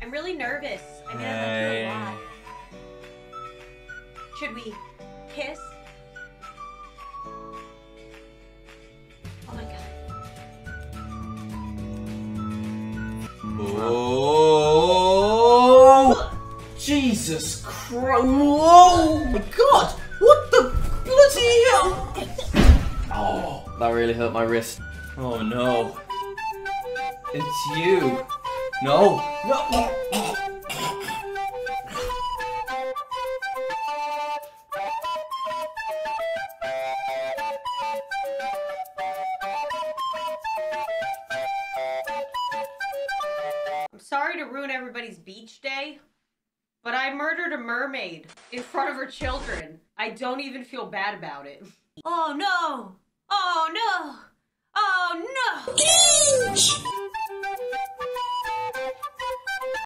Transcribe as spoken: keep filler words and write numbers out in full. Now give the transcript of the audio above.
I'm really nervous. I mean, I've been through a lot. Should we kiss? Oh my god. Oh! Jesus Christ! Oh my god! What the bloody hell? Oh, that really hurt my wrist. Oh no. It's you. No. No. I'm sorry to ruin everybody's beach day, but I murdered a mermaid in front of her children. I don't even feel bad about it. Oh no! Oh no! Oh no!